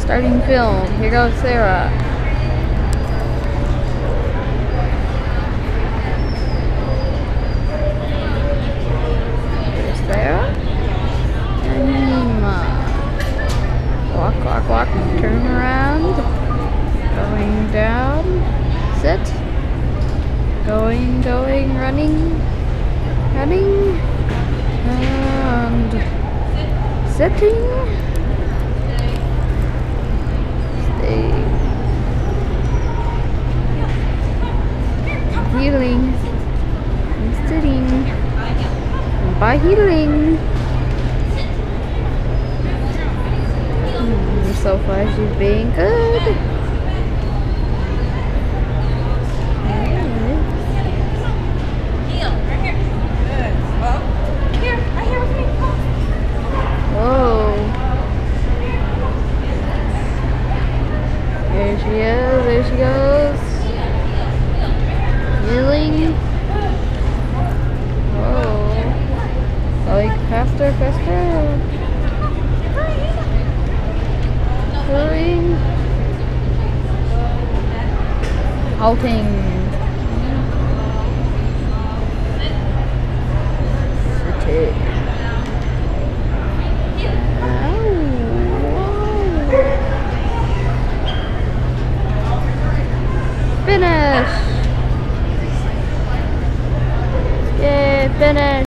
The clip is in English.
Starting film. Here goes Sarah. Here's Sarah. And Nima. Walk, walk, walk. Turn around. Going down. Sit. Going, going, running. Running. And sitting. Healing and sitting, and by healing, so far she's being good. Whoa. There she is, there she goes. Healing. Oh. Like faster, faster. Hurrying. Halting.